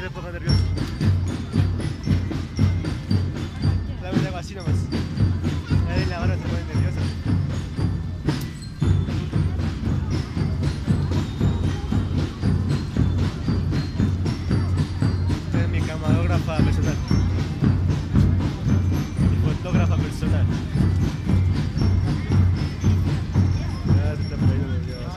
se ponga nervioso. Dame algo así nomás. Ahí en la barra se pone nerviosa. Esta es mi camarógrafa personal. Mi fotógrafa personal. Ya se está poniendo nerviosa.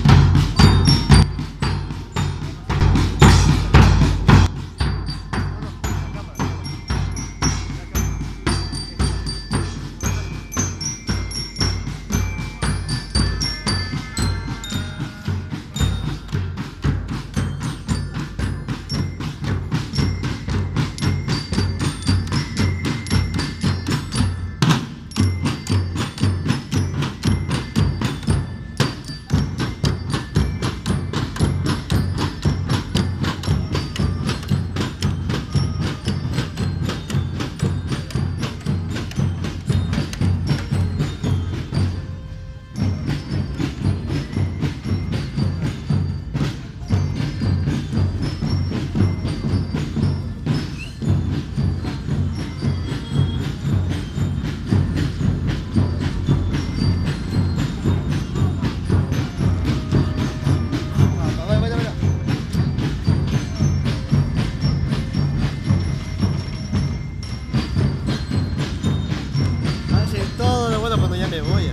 Todo lo bueno cuando ya me voy.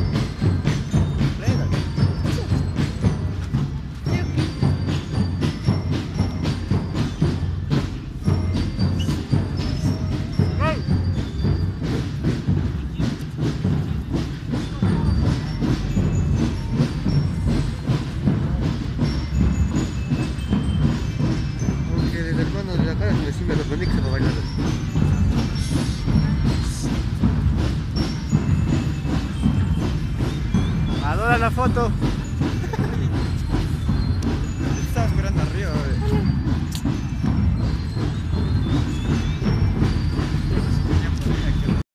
Aunque desde el fondo de la cara me sí me sorprendí que se va a bailar. Adora la foto.